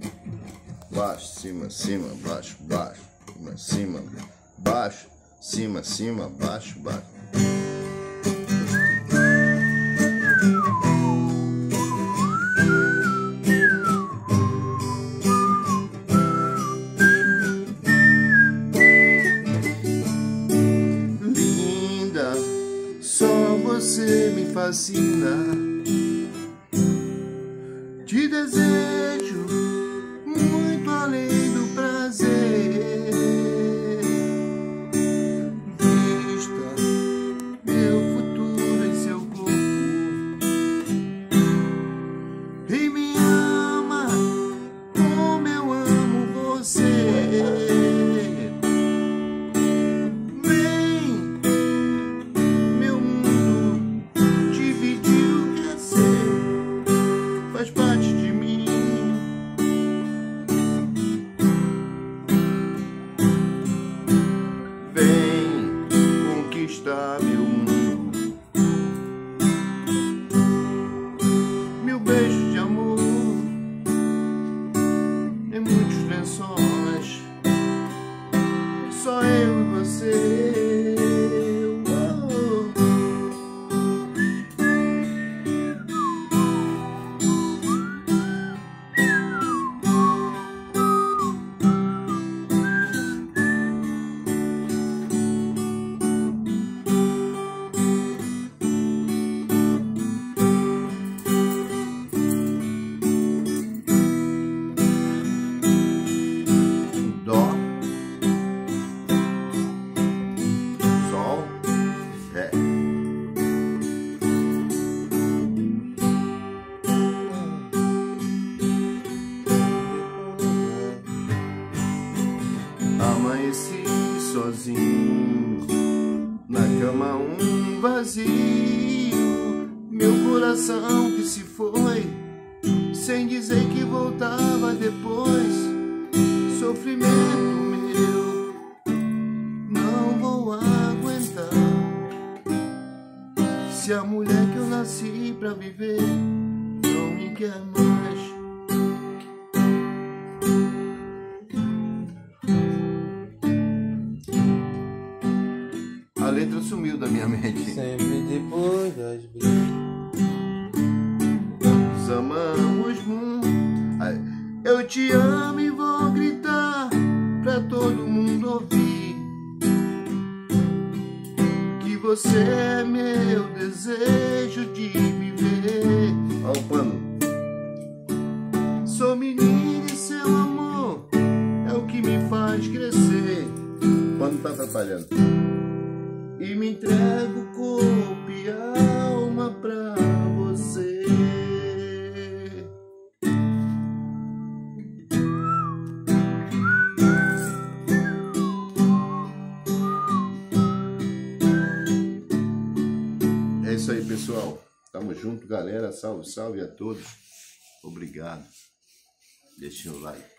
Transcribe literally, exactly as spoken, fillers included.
baixo, cima, cima, baixo, baixo, cima, cima, baixo, cima, cima, baixo, baixo. Linda, só você me fascina. Te desejo muito além do prazer. Vista meu futuro em seu corpo e me ama como eu amo você. Vem, meu mundo dividiu, quer ser, faz parte de mim. Vem conquistar meu mundo. Meu beijo de amor em muitos lençóis, só eu e você. Oh. Dó, sol, ré. Amanheci sozinho, na cama um vazio, meu coração que se foi, sem dizer que voltava depois. Sofrimento meu, não vou aguentar, se a mulher que eu nasci pra viver não me quer mais. A letra sumiu da minha mente. Sempre depois das brigas Nos amamos muito. Eu te amo e vou gritar pra todo mundo ouvir que você é meu desejo de viver. Olha o pano. Sou menina e seu amor é o que me faz crescer. O pano tá atrapalhando. E me entrego corpo e alma pra você. É isso aí, pessoal. Tamo junto, galera. Salve, salve a todos. Obrigado. Deixem o like.